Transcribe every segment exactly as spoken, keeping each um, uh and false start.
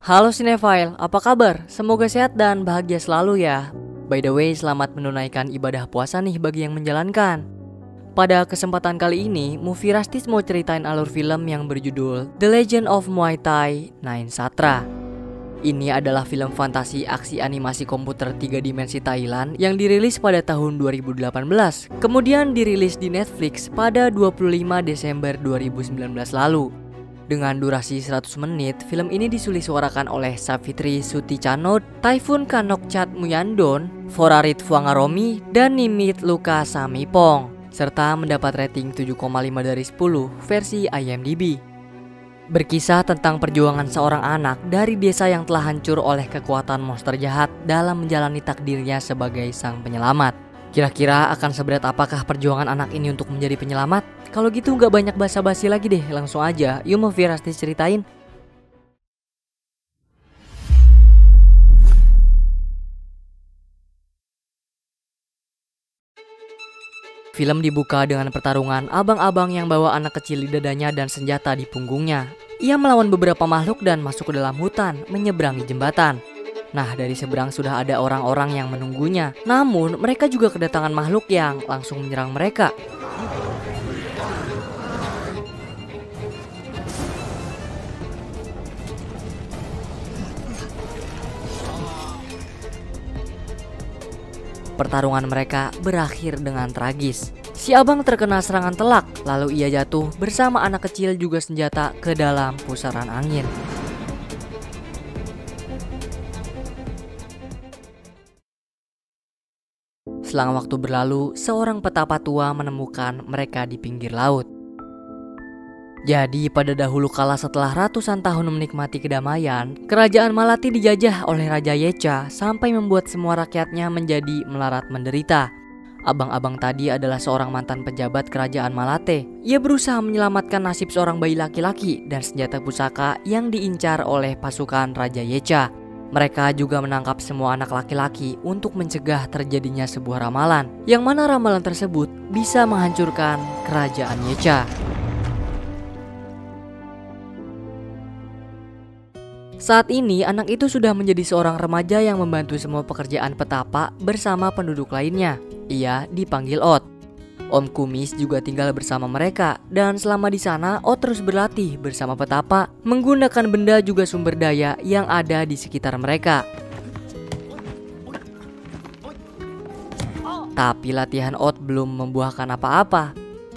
Halo Cinefile, apa kabar? Semoga sehat dan bahagia selalu ya. By the way, selamat menunaikan ibadah puasa nih bagi yang menjalankan. Pada kesempatan kali ini, Movie Rastis mau ceritain alur film yang berjudul The Legend of Muay Thai Nine Satra. Ini adalah film fantasi aksi animasi komputer tiga dimensi Thailand yang dirilis pada tahun dua ribu delapan belas, kemudian dirilis di Netflix pada dua puluh lima Desember dua ribu sembilan belas lalu. Dengan durasi seratus menit, film ini disulisuarakan oleh Savitri Sutichanod, Typhoon Kanokchat Muyandon, Forarit Fuangaromi, dan Nimit Luka Samipong, serta mendapat rating tujuh koma lima dari sepuluh versi I M D B. Berkisah tentang perjuangan seorang anak dari desa yang telah hancur oleh kekuatan monster jahat dalam menjalani takdirnya sebagai sang penyelamat. Kira-kira akan seberat apakah perjuangan anak ini untuk menjadi penyelamat? Kalau gitu nggak banyak basa-basi lagi deh, langsung aja yuk Movie Rastis ceritain. Film dibuka dengan pertarungan abang-abang yang bawa anak kecil di dadanya dan senjata di punggungnya. Ia melawan beberapa makhluk dan masuk ke dalam hutan, menyeberangi jembatan. Nah, dari seberang sudah ada orang-orang yang menunggunya. Namun, mereka juga kedatangan makhluk yang langsung menyerang mereka. Pertarungan mereka berakhir dengan tragis. Si abang terkena serangan telak, lalu ia jatuh bersama anak kecil juga senjata ke dalam pusaran angin. Selang waktu berlalu, seorang petapa tua menemukan mereka di pinggir laut. Jadi pada dahulu kala setelah ratusan tahun menikmati kedamaian, kerajaan Malati dijajah oleh Raja Yecha sampai membuat semua rakyatnya menjadi melarat menderita. Abang-abang tadi adalah seorang mantan pejabat kerajaan Malate. Ia berusaha menyelamatkan nasib seorang bayi laki-laki dan senjata pusaka yang diincar oleh pasukan Raja Yecha. Mereka juga menangkap semua anak laki-laki untuk mencegah terjadinya sebuah ramalan, yang mana ramalan tersebut bisa menghancurkan kerajaan Yecha. Saat ini anak itu sudah menjadi seorang remaja yang membantu semua pekerjaan petapa bersama penduduk lainnya. Ia dipanggil Ot. Om Kumis juga tinggal bersama mereka, dan selama di sana Ot terus berlatih bersama petapa, menggunakan benda juga sumber daya yang ada di sekitar mereka. Tapi latihan Ot belum membuahkan apa-apa.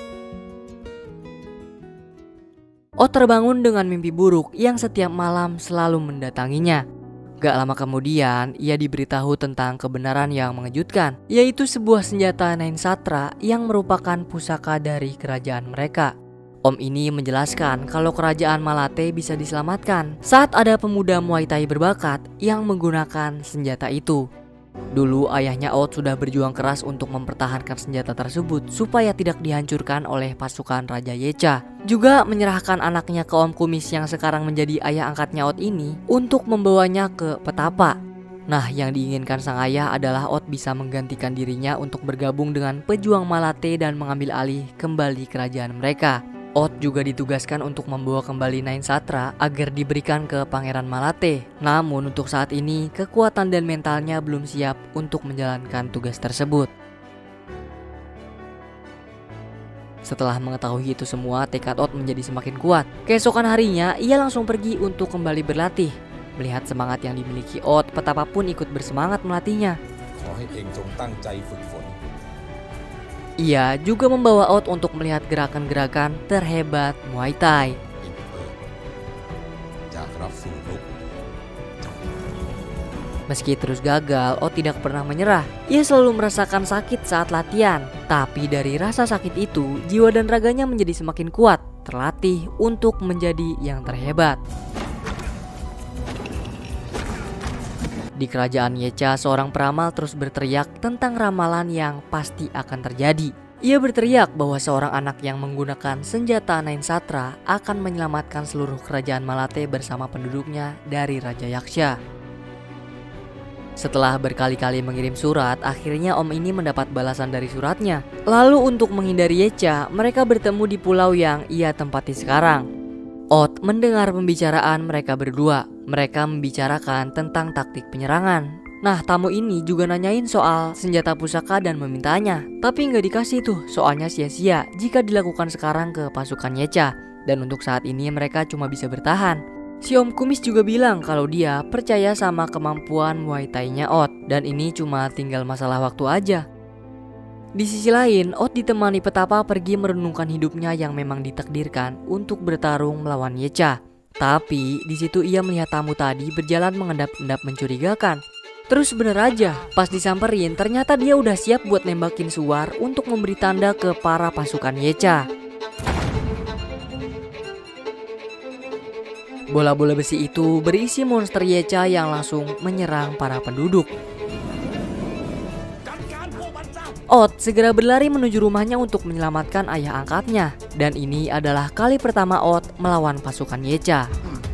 Ot terbangun dengan mimpi buruk yang setiap malam selalu mendatanginya. Gak lama kemudian, ia diberitahu tentang kebenaran yang mengejutkan, yaitu sebuah senjata Nine Satra yang merupakan pusaka dari kerajaan mereka. Om ini menjelaskan kalau kerajaan Malate bisa diselamatkan saat ada pemuda Muay Thai berbakat yang menggunakan senjata itu. Dulu ayahnya Ot sudah berjuang keras untuk mempertahankan senjata tersebut supaya tidak dihancurkan oleh pasukan Raja Yecha. Juga menyerahkan anaknya ke Om Kumis yang sekarang menjadi ayah angkatnya Ot ini untuk membawanya ke petapa. Nah, yang diinginkan sang ayah adalah Ot bisa menggantikan dirinya untuk bergabung dengan pejuang Malate dan mengambil alih kembali kerajaan mereka. Ot juga ditugaskan untuk membawa kembali Nine Satra agar diberikan ke Pangeran Malate. Namun untuk saat ini, kekuatan dan mentalnya belum siap untuk menjalankan tugas tersebut. Setelah mengetahui itu semua, tekad Ot menjadi semakin kuat. Keesokan harinya, ia langsung pergi untuk kembali berlatih. Melihat semangat yang dimiliki Ot, petapa pun ikut bersemangat melatihnya. Ia juga membawa Ot untuk melihat gerakan-gerakan terhebat Muay Thai. Meski terus gagal, Ot tidak pernah menyerah. Ia selalu merasakan sakit saat latihan. Tapi dari rasa sakit itu, jiwa dan raganya menjadi semakin kuat, terlatih untuk menjadi yang terhebat. Di kerajaan Yecha, seorang peramal terus berteriak tentang ramalan yang pasti akan terjadi. Ia berteriak bahwa seorang anak yang menggunakan senjata Nine Satra akan menyelamatkan seluruh kerajaan Malate bersama penduduknya dari Raja Yaksha. Setelah berkali-kali mengirim surat, akhirnya Om ini mendapat balasan dari suratnya. Lalu untuk menghindari Yecha, mereka bertemu di pulau yang ia tempati sekarang. Odd mendengar pembicaraan mereka berdua. Mereka membicarakan tentang taktik penyerangan. Nah, tamu ini juga nanyain soal senjata pusaka dan memintanya. Tapi nggak dikasih tuh, soalnya sia-sia jika dilakukan sekarang ke pasukan Yecha. Dan untuk saat ini mereka cuma bisa bertahan. Si Om Kumis juga bilang kalau dia percaya sama kemampuan Muay Thai-nya Odd. Dan ini cuma tinggal masalah waktu aja. Di sisi lain, Odd ditemani petapa pergi merenungkan hidupnya yang memang ditakdirkan untuk bertarung melawan Yecha. Tapi di situ ia melihat tamu tadi berjalan mengendap-endap mencurigakan. Terus bener aja, pas disamperin ternyata dia udah siap buat nembakin Suar untuk memberi tanda ke para pasukan Yecha. Bola-bola besi itu berisi monster Yecha yang langsung menyerang para penduduk. Odd segera berlari menuju rumahnya untuk menyelamatkan ayah angkatnya. Dan ini adalah kali pertama Odd melawan pasukan Yecha.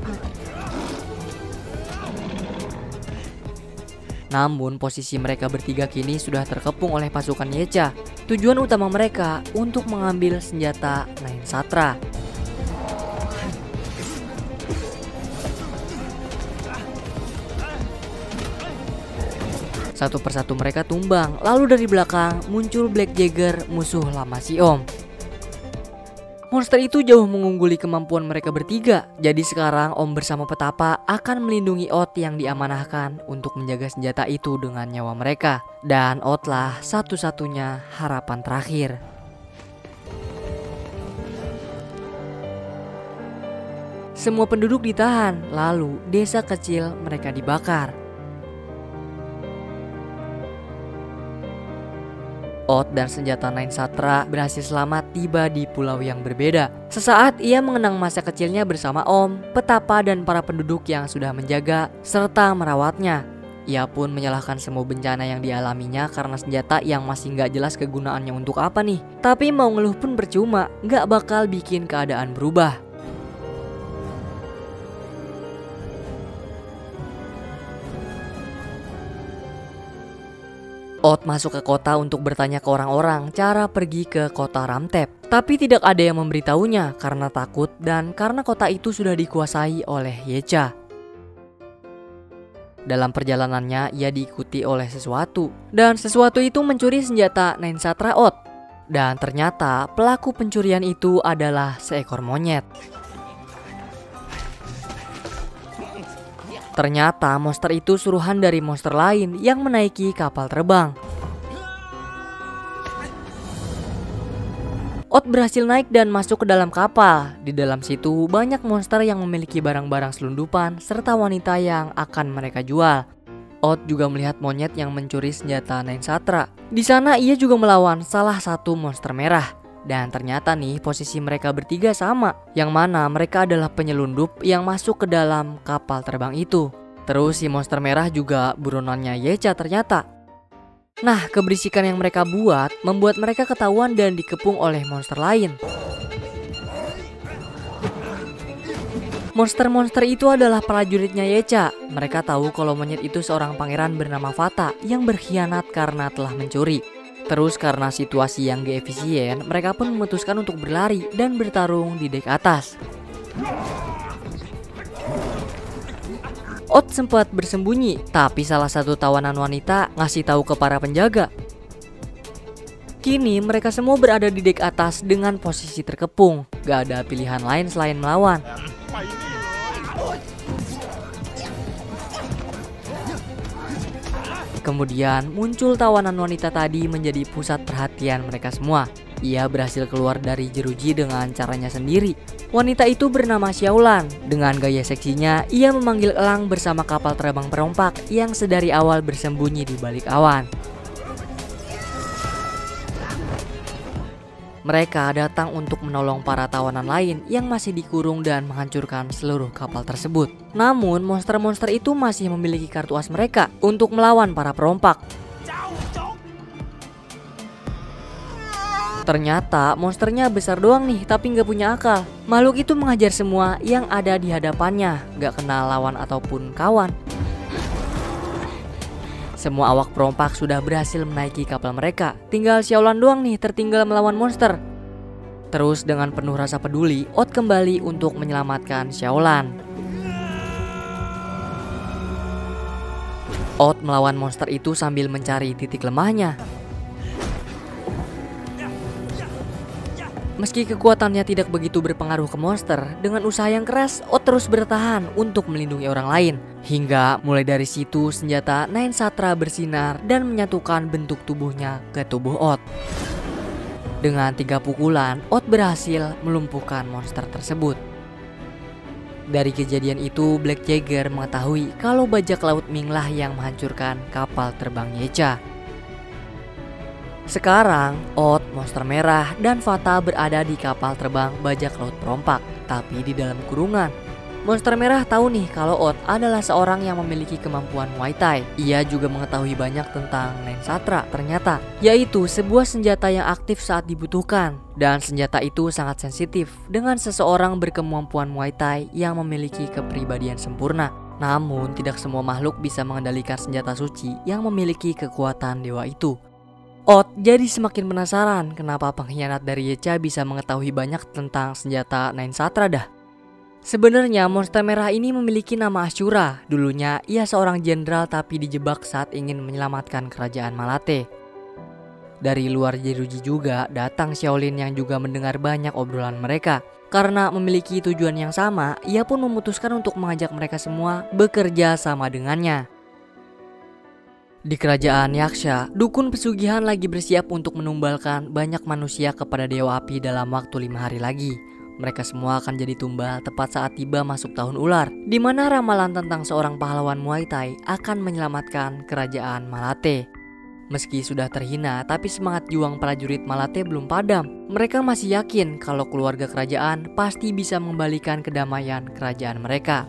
Namun posisi mereka bertiga kini sudah terkepung oleh pasukan Yecha. Tujuan utama mereka untuk mengambil senjata Nine Satra. Satu persatu mereka tumbang, lalu dari belakang muncul Black Jagger, musuh lama si Om. Monster itu jauh mengungguli kemampuan mereka bertiga. Jadi sekarang Om bersama petapa akan melindungi Odd yang diamanahkan untuk menjaga senjata itu dengan nyawa mereka. Dan Odd lah satu-satunya harapan terakhir. Semua penduduk ditahan, lalu desa kecil mereka dibakar. Odd dan senjata Nine Satra berhasil selamat tiba di pulau yang berbeda. Sesaat ia mengenang masa kecilnya bersama Om, petapa dan para penduduk yang sudah menjaga serta merawatnya. Ia pun menyalahkan semua bencana yang dialaminya karena senjata yang masih nggak jelas kegunaannya untuk apa nih. Tapi mau ngeluh pun percuma, nggak bakal bikin keadaan berubah. Odd masuk ke kota untuk bertanya ke orang-orang cara pergi ke kota Ramtep. Tapi tidak ada yang memberitahunya karena takut dan karena kota itu sudah dikuasai oleh Yecha. Dalam perjalanannya ia diikuti oleh sesuatu. Dan sesuatu itu mencuri senjata Nine Satra Odd. Dan ternyata pelaku pencurian itu adalah seekor monyet. Ternyata monster itu suruhan dari monster lain yang menaiki kapal terbang. Odd berhasil naik dan masuk ke dalam kapal. Di dalam situ banyak monster yang memiliki barang-barang selundupan serta wanita yang akan mereka jual. Odd juga melihat monyet yang mencuri senjata Nine Satra. Di sana ia juga melawan salah satu monster merah. Dan ternyata nih posisi mereka bertiga sama, yang mana mereka adalah penyelundup yang masuk ke dalam kapal terbang itu. Terus si monster merah juga buronannya Yecha ternyata. Nah, keberisikan yang mereka buat membuat mereka ketahuan dan dikepung oleh monster lain. Monster-monster itu adalah prajuritnya Yecha. Mereka tahu kalau monyet itu seorang pangeran bernama Fata yang berkhianat karena telah mencuri. Terus karena situasi yang gak efisien, mereka pun memutuskan untuk berlari dan bertarung di dek atas. Odd sempat bersembunyi, tapi salah satu tawanan wanita ngasih tahu ke para penjaga. Kini mereka semua berada di dek atas dengan posisi terkepung. Gak ada pilihan lain selain melawan. Kemudian muncul tawanan wanita tadi menjadi pusat perhatian mereka semua. Ia berhasil keluar dari jeruji dengan caranya sendiri. Wanita itu bernama Xiaolan. Dengan gaya seksinya, ia memanggil elang bersama kapal terbang perompak yang sedari awal bersembunyi di balik awan. Mereka datang untuk menolong para tawanan lain yang masih dikurung dan menghancurkan seluruh kapal tersebut. Namun monster-monster itu masih memiliki kartu as mereka untuk melawan para perompak. Ternyata monsternya besar doang nih tapi nggak punya akal. Makhluk itu mengajar semua yang ada di hadapannya, nggak kenal lawan ataupun kawan. Semua awak perompak sudah berhasil menaiki kapal mereka. Tinggal Xiaolan doang nih tertinggal melawan monster. Terus dengan penuh rasa peduli, Oat kembali untuk menyelamatkan Xiaolan. Oat melawan monster itu sambil mencari titik lemahnya. Meski kekuatannya tidak begitu berpengaruh ke monster, dengan usaha yang keras, Oat terus bertahan untuk melindungi orang lain. Hingga mulai dari situ senjata Nine Satra bersinar dan menyatukan bentuk tubuhnya ke tubuh Oat. Dengan tiga pukulan, Oat berhasil melumpuhkan monster tersebut. Dari kejadian itu, Black Jaeger mengetahui kalau bajak laut Ming lah yang menghancurkan kapal terbang Yecha. Sekarang, Oat, monster merah, dan Fata berada di kapal terbang bajak laut perompak, tapi di dalam kurungan. Monster merah tahu nih kalau Oat adalah seorang yang memiliki kemampuan Muay Thai. Ia juga mengetahui banyak tentang Nine Satra ternyata, yaitu sebuah senjata yang aktif saat dibutuhkan. Dan senjata itu sangat sensitif dengan seseorang berkemampuan Muay Thai yang memiliki kepribadian sempurna. Namun, tidak semua makhluk bisa mengendalikan senjata suci yang memiliki kekuatan dewa itu. Oat jadi semakin penasaran kenapa pengkhianat dari Yecha bisa mengetahui banyak tentang senjata Nine Satra dah. Sebenarnya monster merah ini memiliki nama Ashura. Dulunya ia seorang jenderal tapi dijebak saat ingin menyelamatkan kerajaan Malate. Dari luar jeruji juga datang Xiaolin yang juga mendengar banyak obrolan mereka. Karena memiliki tujuan yang sama, ia pun memutuskan untuk mengajak mereka semua bekerja sama dengannya. Di kerajaan Yaksha, dukun pesugihan lagi bersiap untuk menumbalkan banyak manusia kepada Dewa Api dalam waktu lima hari lagi. Mereka semua akan jadi tumbal tepat saat tiba masuk tahun ular, di mana ramalan tentang seorang pahlawan Muay Thai akan menyelamatkan kerajaan Malate. Meski sudah terhina, tapi semangat juang prajurit Malate belum padam. Mereka masih yakin kalau keluarga kerajaan pasti bisa mengembalikan kedamaian kerajaan mereka.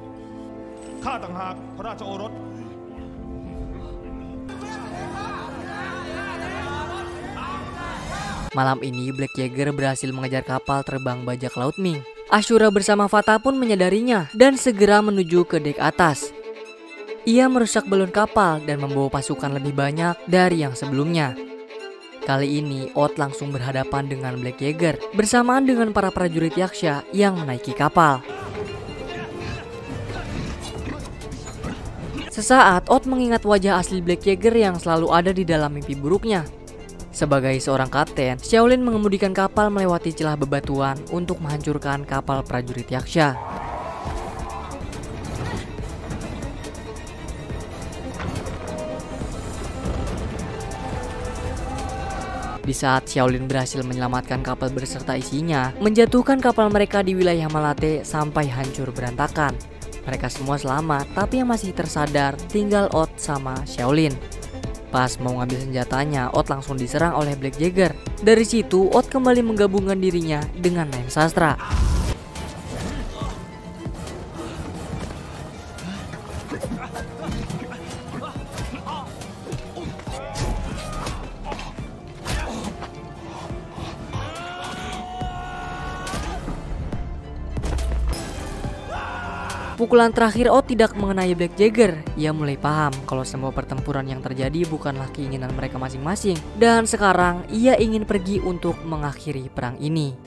Malam ini Black Jaeger berhasil mengejar kapal terbang bajak laut Ming. Ashura bersama Fata pun menyadarinya dan segera menuju ke dek atas. Ia merusak balon kapal dan membawa pasukan lebih banyak dari yang sebelumnya. Kali ini Oat langsung berhadapan dengan Black Jaeger bersamaan dengan para prajurit Yaksha yang menaiki kapal. Sesaat Oat mengingat wajah asli Black Jaeger yang selalu ada di dalam mimpi buruknya. Sebagai seorang kapten, Xiaolin mengemudikan kapal melewati celah bebatuan untuk menghancurkan kapal prajurit Yaksha. Di saat Xiaolin berhasil menyelamatkan kapal beserta isinya, menjatuhkan kapal mereka di wilayah Malate sampai hancur berantakan. Mereka semua selamat, tapi yang masih tersadar tinggal Oat sama Xiaolin. Pas mau ngambil senjatanya, Oat langsung diserang oleh Black Jaeger. Dari situ, Oat kembali menggabungkan dirinya dengan Nine Sastra. Pukulan terakhir Oat tidak mengenai Black Jaeger. Ia mulai paham kalau semua pertempuran yang terjadi bukanlah keinginan mereka masing-masing. Dan sekarang ia ingin pergi untuk mengakhiri perang ini.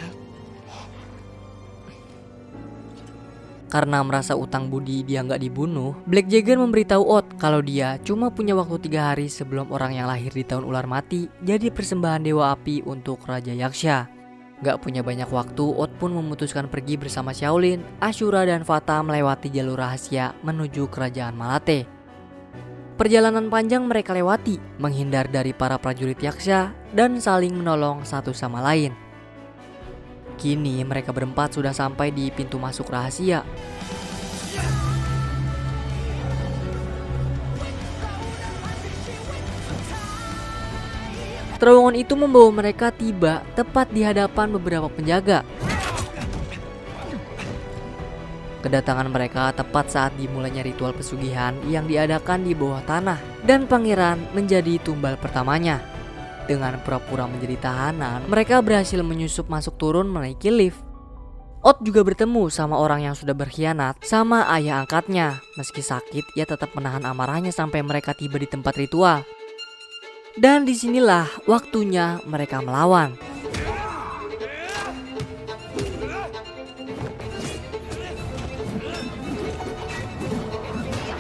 Karena merasa utang budi dia nggak dibunuh, Black Jaeger memberitahu Oat kalau dia cuma punya waktu tiga hari sebelum orang yang lahir di tahun ular mati jadi persembahan Dewa Api untuk Raja Yaksha. Gak punya banyak waktu, Oat pun memutuskan pergi bersama Xiaolin, Ashura, dan Fata melewati jalur rahasia menuju kerajaan Malate. Perjalanan panjang mereka lewati, menghindar dari para prajurit Yaksha, dan saling menolong satu sama lain. Kini mereka berempat sudah sampai di pintu masuk rahasia. Terowongan itu membawa mereka tiba tepat di hadapan beberapa penjaga. Kedatangan mereka tepat saat dimulainya ritual pesugihan yang diadakan di bawah tanah, dan pangeran menjadi tumbal pertamanya. Dengan pura-pura menjadi tahanan, mereka berhasil menyusup masuk turun menaiki lift. Oat juga bertemu sama orang yang sudah berkhianat sama ayah angkatnya. Meski sakit, ia tetap menahan amarahnya sampai mereka tiba di tempat ritual. Dan disinilah waktunya mereka melawan.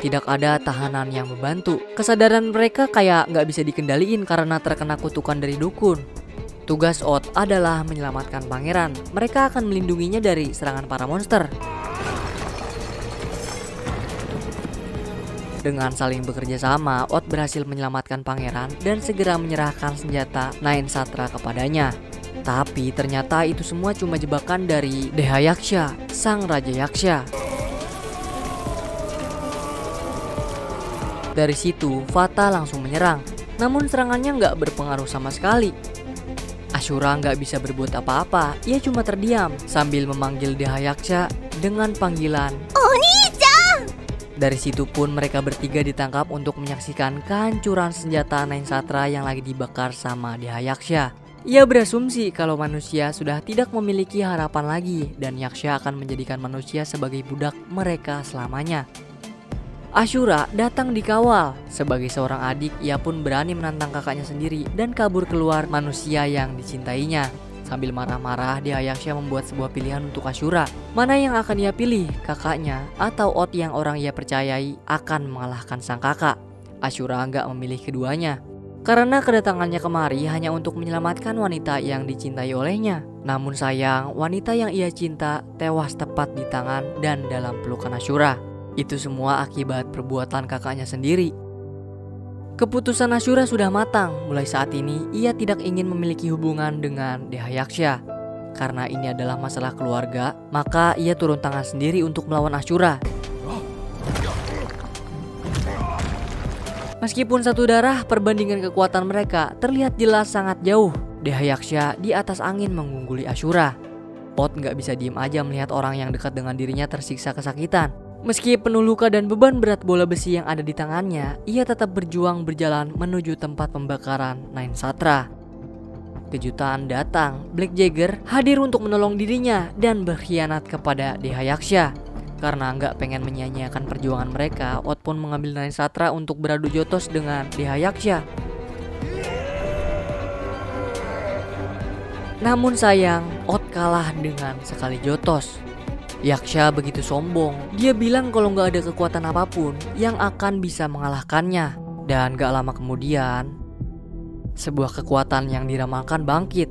tidak ada tahanan yang membantu. Kesadaran mereka kayak nggak bisa dikendaliin karena terkena kutukan dari dukun. Tugas Odd adalah menyelamatkan pangeran. Mereka akan melindunginya dari serangan para monster. Dengan saling bekerja sama, Odd berhasil menyelamatkan pangeran dan segera menyerahkan senjata Nine Satra kepadanya. Tapi ternyata itu semua cuma jebakan dari Dehayaksha, sang Raja Yaksha. Dari situ, Vata langsung menyerang. Namun serangannya nggak berpengaruh sama sekali. Ashura nggak bisa berbuat apa-apa, ia cuma terdiam sambil memanggil Dehayaksha dengan panggilan Oni-chan. Dari situ pun mereka bertiga ditangkap untuk menyaksikan kehancuran senjata Nine Satra yang lagi dibakar sama Dehayaksha. Ia berasumsi kalau manusia sudah tidak memiliki harapan lagi dan Yaksha akan menjadikan manusia sebagai budak mereka selamanya. Ashura datang dikawal. Sebagai seorang adik, ia pun berani menantang kakaknya sendiri dan kabur keluar manusia yang dicintainya. Sambil marah-marah, Dehayaksha membuat sebuah pilihan untuk Ashura. Mana yang akan ia pilih, kakaknya atau Odd yang orang ia percayai akan mengalahkan sang kakak? Ashura nggak memilih keduanya. Karena kedatangannya kemari hanya untuk menyelamatkan wanita yang dicintai olehnya. Namun sayang, wanita yang ia cinta tewas tepat di tangan dan dalam pelukan Ashura. Itu semua akibat perbuatan kakaknya sendiri. Keputusan Ashura sudah matang. Mulai saat ini ia tidak ingin memiliki hubungan dengan Dehayaksha. Karena ini adalah masalah keluarga, maka ia turun tangan sendiri untuk melawan Ashura. Meskipun satu darah, perbandingan kekuatan mereka terlihat jelas sangat jauh. Dehayaksha di atas angin mengungguli Ashura. Odd nggak bisa diem aja melihat orang yang dekat dengan dirinya tersiksa kesakitan. Meski penuh luka dan beban berat bola besi yang ada di tangannya, ia tetap berjuang berjalan menuju tempat pembakaran Nine Satra. Kejutan datang, Black Jagger hadir untuk menolong dirinya dan berkhianat kepada Dehayaksha. Karena nggak pengen menyia-nyiakan perjuangan mereka, Odd pun mengambil Nine Satra untuk beradu jotos dengan Dehayaksha. Namun sayang, Odd kalah dengan sekali jotos. Yaksha begitu sombong, dia bilang kalau nggak ada kekuatan apapun yang akan bisa mengalahkannya. Dan gak lama kemudian, sebuah kekuatan yang diramalkan bangkit.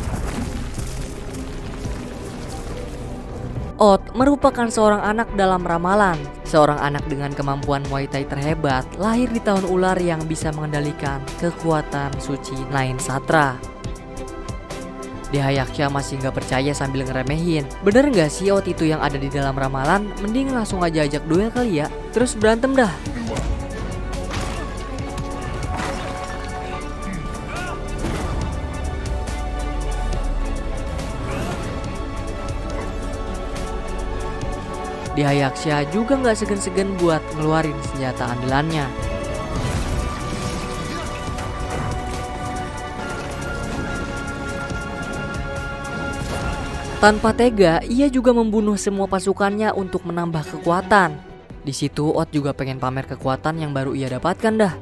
Odd merupakan seorang anak dalam ramalan. Seorang anak dengan kemampuan Muay Thai terhebat, lahir di tahun ular yang bisa mengendalikan kekuatan suci Nine Satra. Dehayaksha masih nggak percaya sambil ngeremehin. Bener nggak sih Odd itu yang ada di dalam ramalan? Mending langsung aja ajak duel kali ya. Terus berantem dah. Dehayaksha juga nggak segan-segan buat ngeluarin senjata andalannya. Tanpa tega, ia juga membunuh semua pasukannya untuk menambah kekuatan. Di situ Odd juga pengen pamer kekuatan yang baru ia dapatkan dah.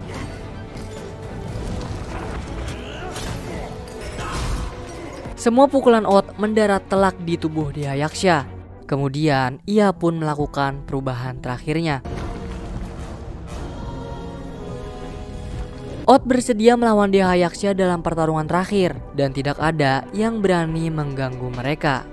Semua pukulan Odd mendarat telak di tubuh Dehayaksha. Kemudian ia pun melakukan perubahan terakhirnya. Odd bersedia melawan Dehayaksha dalam pertarungan terakhir dan tidak ada yang berani mengganggu mereka.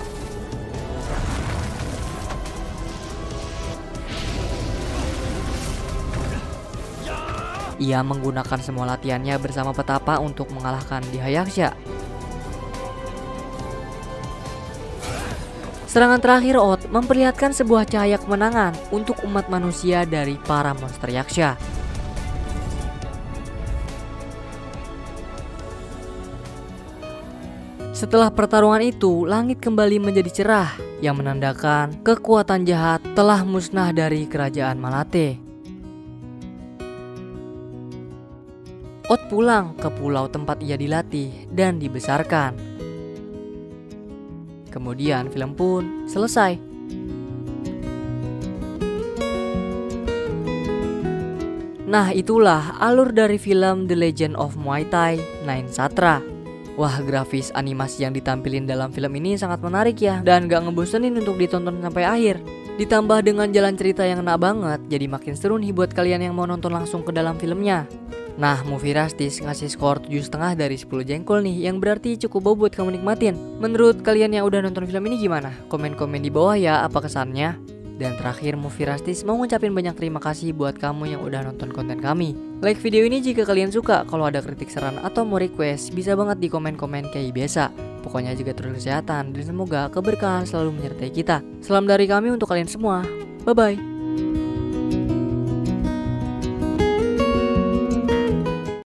Ia menggunakan semua latihannya bersama petapa untuk mengalahkan Dehayaksha. Serangan terakhir Odd memperlihatkan sebuah cahaya kemenangan untuk umat manusia dari para monster Yaksha. Setelah pertarungan itu, langit kembali menjadi cerah yang menandakan kekuatan jahat telah musnah dari kerajaan Malate. Odd pulang ke pulau tempat ia dilatih dan dibesarkan. Kemudian film pun selesai. Nah, itulah alur dari film The Legend of Muay Thai Nine Satra. Wah, grafis animasi yang ditampilin dalam film ini sangat menarik ya, dan gak ngebosenin untuk ditonton sampai akhir. Ditambah dengan jalan cerita yang enak banget, jadi makin seru nih buat kalian yang mau nonton langsung ke dalam filmnya. Nah, Movie Rastis ngasih skor tujuh koma lima dari sepuluh jengkol nih, yang berarti cukup bau buat kamu nikmatin. Menurut kalian yang udah nonton film ini gimana? Komen-komen di bawah ya apa kesannya. Dan terakhir, Movie Rastis mau ngucapin banyak terima kasih buat kamu yang udah nonton konten kami. Like video ini jika kalian suka, kalau ada kritik saran atau mau request, bisa banget di komen-komen kayak biasa. Pokoknya juga terus kesehatan dan semoga keberkahan selalu menyertai kita. Salam dari kami untuk kalian semua. Bye-bye.